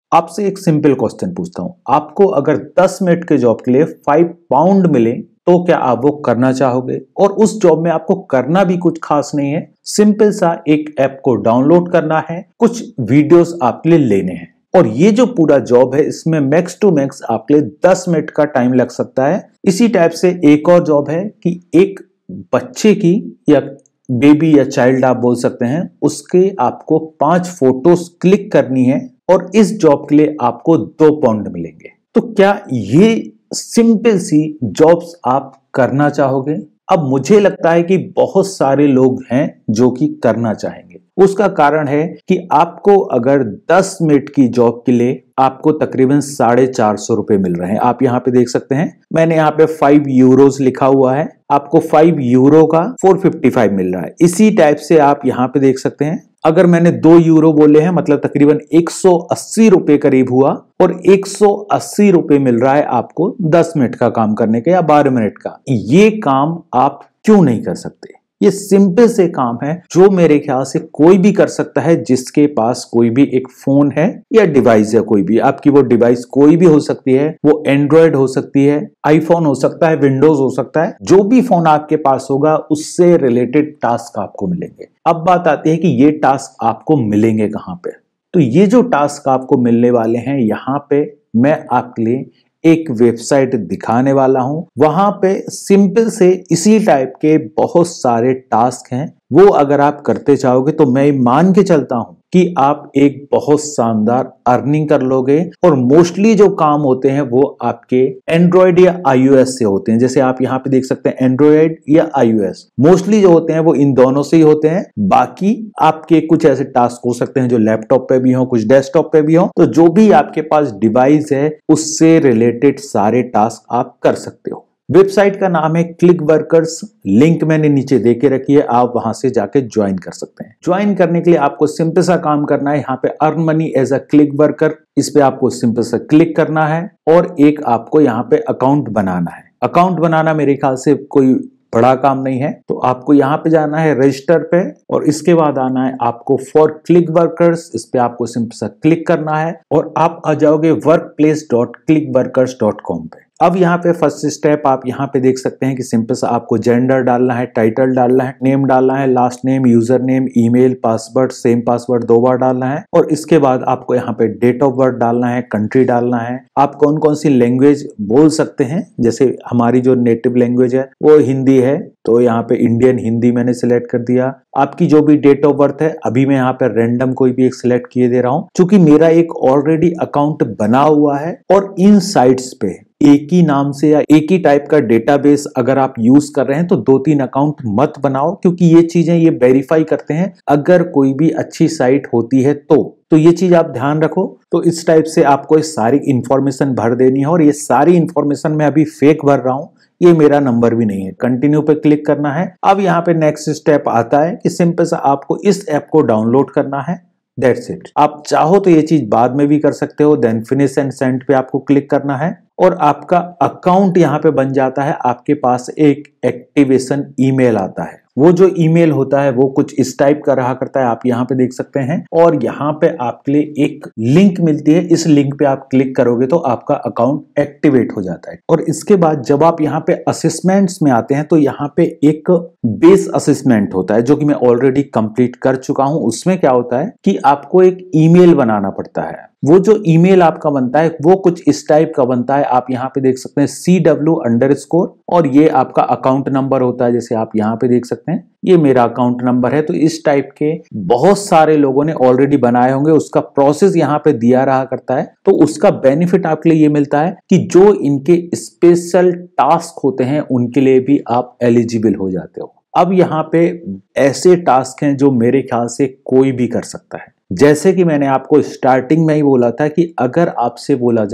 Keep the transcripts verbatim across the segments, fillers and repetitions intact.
आपसे एक simple question पूछता हूं, आपको अगर दस मिनट के जॉब के लिए फाइव पाउंड मिले तो क्या आप वो करना चाहोगे? और उस जॉब में आपको करना भी कुछ खास नहीं है, सिंपल सा एक ऐप को डाउनलोड करना है, कुछ वीडियोस आपके लिए लेने हैं और ये जो पूरा जॉब है इसमें मैक्स टू मैक्स आपके लिए दस मिनट का टाइम लग सकता है। इसी टाइप से एक और जॉब है कि एक बच्चे की या बेबी या चाइल्ड आप बोल सकते हैं, उसके आपको पांच फोटोज क्लिक करनी है और इस जॉब के लिए आपको दो पाउंड मिलेंगे। तो क्या ये सिंपल सी जॉब्स आप करना चाहोगे? अब मुझे लगता है कि बहुत सारे लोग हैं जो कि करना चाहेंगे। उसका कारण है कि आपको अगर दस मिनट की जॉब के लिए आपको तकरीबन साढ़े चार सौ रुपए मिल रहे हैं। आप यहाँ पे देख सकते हैं, मैंने यहाँ पे फाइव यूरोज लिखा हुआ है, आपको फाइव यूरो का फोर फिफ्टी फाइव मिल रहा है। इसी टाइप से आप यहाँ पे देख सकते हैं, अगर मैंने दो यूरो बोले हैं मतलब तकरीबन एक सौ अस्सी रुपए करीब हुआ और एक सौ अस्सी रुपए मिल रहा है आपको दस मिनट का काम करने का या बारह मिनट का। ये काम आप क्यों नहीं कर सकते? ये सिंपल से काम है जो मेरे ख्याल से कोई भी कर सकता है जिसके पास कोई भी एक फोन है या डिवाइस है। कोई भी आपकी वो डिवाइस कोई भी हो सकती है, वो एंड्रॉयड हो सकती है, आईफोन हो सकता है, विंडोज हो सकता है, जो भी फोन आपके पास होगा उससे रिलेटेड टास्क आपको मिलेंगे। अब बात आती है कि ये टास्क आपको मिलेंगे कहाँ पे? तो ये जो टास्क आपको मिलने वाले हैं, यहाँ पे मैं आपके लिए एक वेबसाइट दिखाने वाला हूं। वहां पे सिंपल से इसी टाइप के बहुत सारे टास्क हैं, वो अगर आप करते चाहोगे तो मैं मान के चलता हूं कि आप एक बहुत शानदार अर्निंग कर लोगे। और मोस्टली जो काम होते हैं वो आपके एंड्रॉयड या आईओएस से होते हैं। जैसे आप यहाँ पे देख सकते हैं एंड्रॉयड या आईओएस, मोस्टली जो होते हैं वो इन दोनों से ही होते हैं। बाकी आपके कुछ ऐसे टास्क हो सकते हैं जो लैपटॉप पे भी हो, कुछ डेस्कटॉप पे भी हो। तो जो भी आपके पास डिवाइस है उससे रिलेटेड सारे टास्क आप कर सकते हो। वेबसाइट का नाम है क्लिक वर्कर्स, लिंक मैंने नीचे दे के रखी है, आप वहां से जाके ज्वाइन कर सकते हैं। ज्वाइन करने के लिए आपको सिंपल सा काम करना है, यहाँ पे earn money as a click worker, इस पे आपको सिंपल सा क्लिक करना है और एक आपको यहाँ पे अकाउंट बनाना है। अकाउंट बनाना मेरे ख्याल से कोई बड़ा काम नहीं है, तो आपको यहाँ पे जाना है रजिस्टर पे और इसके बाद आना है आपको फॉर क्लिक वर्कर्स, इस पे आपको सिंपल सा क्लिक करना है और आप आ जाओगे work place dot click workers dot com पे। अब यहाँ पे फर्स्ट स्टेप आप यहाँ पे देख सकते हैं कि सिंपल सा आपको जेंडर डालना है, टाइटल डालना है, नेम डालना है, last name, user name, email, password, same password दो बार डालना है और इसके बाद आपको यहाँ पे डेट ऑफ बर्थ डालना है, कंट्री डालना है, आप कौन कौन सी लैंग्वेज बोल सकते हैं। जैसे हमारी जो नेटिव लैंग्वेज है वो हिंदी है, तो यहाँ पे इंडियन हिंदी मैंने सिलेक्ट कर दिया। आपकी जो भी डेट ऑफ बर्थ है, अभी मैं यहाँ पे रैंडम कोई भी एक सिलेक्ट किए दे रहा हूँ, क्योंकि मेरा एक ऑलरेडी अकाउंट बना हुआ है और इन साइट्स पे एक ही नाम से या एक ही टाइप का डेटाबेस अगर आप यूज कर रहे हैं तो दो तीन अकाउंट मत बनाओ, क्योंकि ये चीजें ये वेरीफाई करते हैं अगर कोई भी अच्छी साइट होती है तो तो ये चीज आप ध्यान रखो। तो इस टाइप से आपको इस सारी इंफॉर्मेशन भर देनी है और ये सारी इंफॉर्मेशन मैं अभी फेक भर रहा हूं, ये मेरा नंबर भी नहीं है। कंटिन्यू पे क्लिक करना है। अब यहाँ पे नेक्स्ट स्टेप आता है कि सिंपल सा आपको इस ऐप को डाउनलोड करना है, दैट्स इट। आप चाहो तो ये चीज बाद में भी कर सकते हो। देन फिनिश एंड सेंड पे आपको क्लिक करना है और आपका अकाउंट यहाँ पे बन जाता है। आपके पास एक एक्टिवेशन ईमेल आता है, वो जो ईमेल होता है वो कुछ इस टाइप का रहा करता है, आप यहाँ पे देख सकते हैं। और यहाँ पे आपके लिए एक लिंक मिलती है, इस लिंक पे आप क्लिक करोगे तो आपका अकाउंट एक्टिवेट हो जाता है। और इसके बाद जब आप यहाँ पे असेसमेंट्स में आते हैं तो यहाँ पे एक बेस असेसमेंट होता है जो कि मैं ऑलरेडी कंप्लीट कर चुका हूँ। उसमें क्या होता है कि आपको एक ईमेल बनाना पड़ता है। वो जो ईमेल आपका बनता है वो कुछ इस टाइप का बनता है, आप यहाँ पे देख सकते हैं सी डब्ल्यू अंडर स्कोर और ये आपका अकाउंट नंबर होता है। जैसे आप यहाँ पे देख सकते हैं ये मेरा अकाउंट नंबर है। तो इस टाइप के बहुत सारे लोगों ने ऑलरेडी बनाए होंगे, उसका प्रोसेस यहाँ पे दिया रहा करता है। तो उसका बेनिफिट आपके लिए ये मिलता है कि जो इनके स्पेशल टास्क होते हैं उनके लिए भी आप एलिजिबल हो जाते हो। अब यहाँ पे ऐसे टास्क हैं जो मेरे ख्याल से कोई भी कर सकता है। जैसे कि मैंने आपको स्टार्टिंग में ही बोला था कि अगर आपसे बोला जाए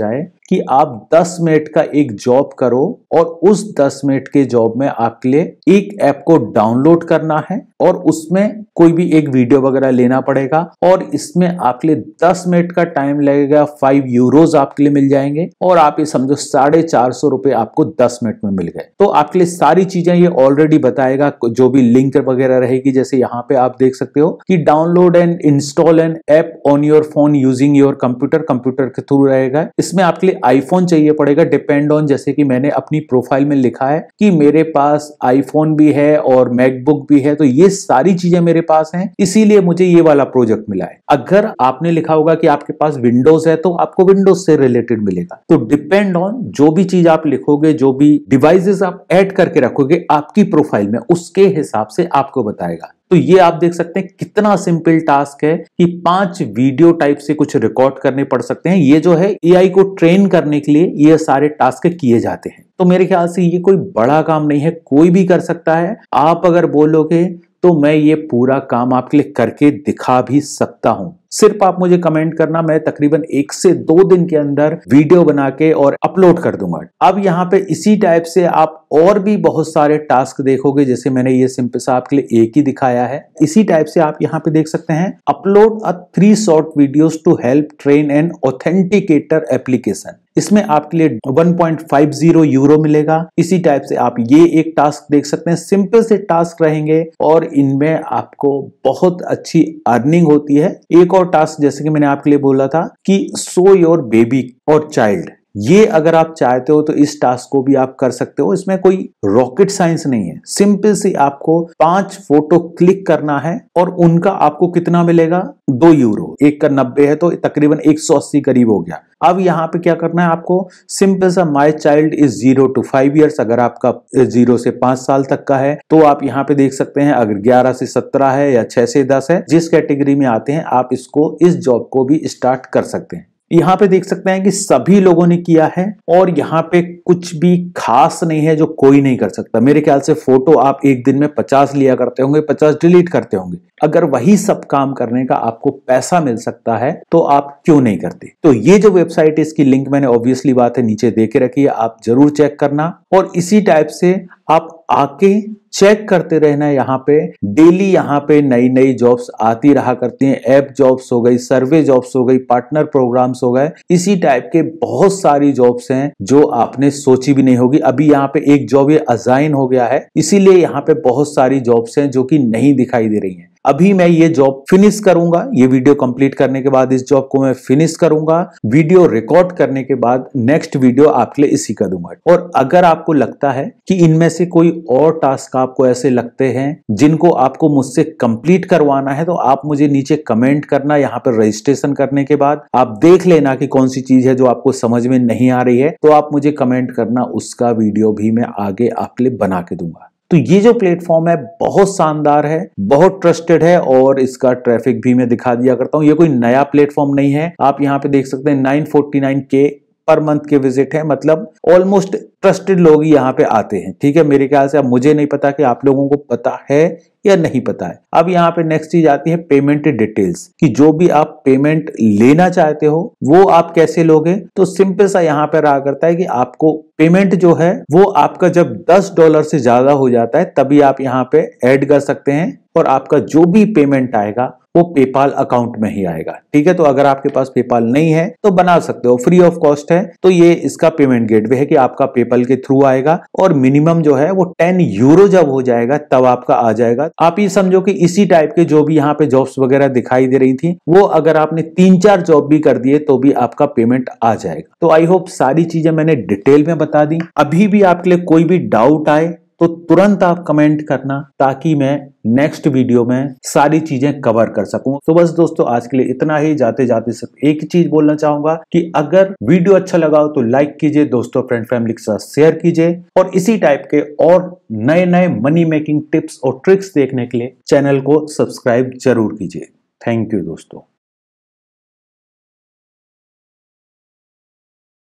कि आप दस मिनट का एक जॉब करो और उस दस मिनट के जॉब में आपके लिए एक ऐप को डाउनलोड करना है और उसमें कोई भी एक वीडियो वगैरह लेना पड़ेगा और इसमें आपके लिए दस मिनट का टाइम लगेगा, फाइव यूरोज आपके लिए मिल जाएंगे और आप ये समझो साढ़े चार सौ रुपए आपको दस मिनट में मिल गए। तो आपके लिए सारी चीजें ये ऑलरेडी बताएगा, जो भी लिंक वगैरह रहेगी। जैसे यहाँ पे आप देख सकते हो कि download and install an app on your phone using your computer, computer के थ्रू रहेगा। इसमें आपके लिए आईफोन चाहिए पड़ेगा, डिपेंड ऑन, जैसे कि मैंने अपनी प्रोफाइल में लिखा है कि मेरे पास आईफोन भी है और मैकबुक भी है, तो ये सारी चीजें मेरे पास हैं, इसीलिए मुझे ये वाला प्रोजेक्ट मिला है। अगर आपने लिखा होगा कि आपके पास विंडोज है तो आपको विंडोज से रिलेटेड मिलेगा। तो डिपेंड ऑन जो भी चीज आप लिखोगे, जो भी डिवाइसेस आप ऐड करके रखोगे आपकी प्रोफाइल में, उसके हिसाब से आपको बताएगा। तो ये आप देख सकते हैं कितना सिंपल टास्क है कि पांच वीडियो टाइप से कुछ रिकॉर्ड करने पड़ सकते हैं। ये जो है एआई को ट्रेन करने के लिए ये सारे टास्क किए जाते हैं। तो मेरे ख्याल से ये कोई बड़ा काम नहीं है, कोई भी कर सकता है। आप अगर बोलोगे तो मैं ये पूरा काम आपके लिए करके दिखा भी सकता हूं। सिर्फ आप मुझे कमेंट करना, मैं तकरीबन एक से दो दिन के अंदर वीडियो बना के और अपलोड कर दूंगा। अब यहाँ पे इसी टाइप से आप और भी बहुत सारे टास्क देखोगे, जैसे मैंने ये सिंपल सा आपके लिए एक ही दिखाया है। इसी टाइप से आप यहाँ पे देख सकते हैं, upload a three short videos to help train an authenticator application. इसमें आपके लिए one point five zero euro मिलेगा। इसी टाइप से आप ये एक टास्क देख सकते हैं, सिंपल से टास्क रहेंगे और इनमें आपको बहुत अच्छी अर्निंग होती है। एक और टास्क जैसे कि मैंने आपके लिए बोला था कि शो योर बेबी और चाइल्ड, ये अगर आप चाहते हो तो इस टास्क को भी आप कर सकते हो। इसमें कोई रॉकेट साइंस नहीं है, सिंपल सी आपको पांच फोटो क्लिक करना है और उनका आपको कितना मिलेगा, दो यूरो। एक का नब्बे है तो तकरीबन एक सौ अस्सी करीब हो गया। अब यहाँ पे क्या करना है आपको, सिंपल सा my child is zero to five years, अगर आपका जीरो से पांच साल तक का है तो आप यहाँ पे देख सकते हैं। अगर ग्यारह से सत्रह है या छह से दस है, जिस कैटेगरी में आते हैं आप इसको, इस जॉब को भी स्टार्ट कर सकते हैं। यहाँ पे देख सकते हैं कि सभी लोगों ने किया है और यहाँ पे कुछ भी खास नहीं है जो कोई नहीं कर सकता। मेरे ख्याल से फोटो आप एक दिन में पचास लिया करते होंगे, पचास डिलीट करते होंगे। अगर वही सब काम करने का आपको पैसा मिल सकता है तो आप क्यों नहीं करते। तो ये जो वेबसाइट है इसकी लिंक मैंने ऑब्वियसली बात है नीचे दे के रखी है, आप जरूर चेक करना। और इसी टाइप से आप आके चेक करते रहना। यहाँ पे डेली यहाँ पे नई नई जॉब्स आती रहा करती हैं। ऐप जॉब्स हो गई, सर्वे जॉब्स हो गई, पार्टनर प्रोग्राम्स हो गए, इसी टाइप के बहुत सारी जॉब्स हैं जो आपने सोची भी नहीं होगी। अभी यहाँ पे एक जॉब ये असाइन हो गया है, इसीलिए यहाँ पे बहुत सारी जॉब्स हैं जो कि नहीं दिखाई दे रही हैं। अभी मैं ये जॉब फिनिश करूंगा, ये वीडियो कंप्लीट करने के बाद इस जॉब को मैं फिनिश करूंगा। वीडियो रिकॉर्ड करने के बाद नेक्स्ट वीडियो आपके लिए इसी का दूंगा। और अगर आपको लगता है कि इनमें से कोई और टास्क आपको ऐसे लगते हैं जिनको आपको मुझसे कंप्लीट करवाना है तो आप मुझे नीचे कमेंट करना। यहाँ पर रजिस्ट्रेशन करने के बाद आप देख लेना कि कौन सी चीज है जो आपको समझ में नहीं आ रही है, तो आप मुझे कमेंट करना, उसका वीडियो भी मैं आगे आपके लिए बना के दूंगा। तो ये जो प्लेटफॉर्म है बहुत शानदार है, बहुत ट्रस्टेड है और इसका ट्रैफिक भी मैं दिखा दिया करता हूं। ये कोई नया प्लेटफॉर्म नहीं है। आप यहाँ पे देख सकते हैं नाइन फोर्टी नाइन के पर मंथ के विजिट है, मतलब ऑलमोस्ट ट्रस्टेड लोग ही यहाँ पे आते हैं। ठीक है, मेरे ख्याल से अब मुझे नहीं पता कि आप लोगों को पता है या नहीं पता है। अब यहाँ पे नेक्स्ट चीज आती है पेमेंट डिटेल्स, कि जो भी आप पेमेंट लेना चाहते हो वो आप कैसे लोगे। तो सिंपल सा यहाँ पे रहा करता है कि आपको पेमेंट जो है वो आपका जब दस डॉलर से ज्यादा हो जाता है तभी आप यहाँ पे ऐड कर सकते हैं और आपका जो भी पेमेंट आएगा वो पेपाल अकाउंट में ही आएगा। ठीक है, तो अगर आपके पास पेपाल नहीं है तो बना सकते हो, फ्री ऑफ कॉस्ट है। तो ये इसका पेमेंट गेटवे है कि आपका पेपाल के थ्रू आएगा और मिनिमम जो है वो टेन यूरो जब हो जाएगा तब आपका आ जाएगा। आप ये समझो कि इसी टाइप के जो भी यहाँ पे जॉब्स वगैरह दिखाई दे रही थी वो अगर आपने तीन चार जॉब भी कर दिए तो भी आपका पेमेंट आ जाएगा। तो आई होप सारी चीजें मैंने डिटेल में बता दी। अभी भी आपके लिए कोई भी डाउट आए तो तुरंत आप कमेंट करना ताकि मैं नेक्स्ट वीडियो में सारी चीजें कवर कर सकूं। तो बस दोस्तों आज के लिए इतना ही। जाते जाते सिर्फ एक ही चीज बोलना चाहूंगा कि अगर वीडियो अच्छा लगा हो तो लाइक कीजिए, दोस्तों फ्रेंड फैमिली के साथ शेयर कीजिए और इसी टाइप के और नए नए मनी मेकिंग टिप्स और ट्रिक्स देखने के लिए चैनल को सब्सक्राइब जरूर कीजिए। थैंक यू दोस्तों।